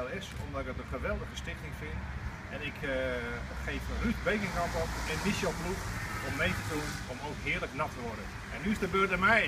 LS, omdat ik het een geweldige stichting vind. En ik geef Ruud Bekenkamp op en Michel Ploeg om mee te doen, om ook heerlijk nat te worden. En nu is de beurt aan mij.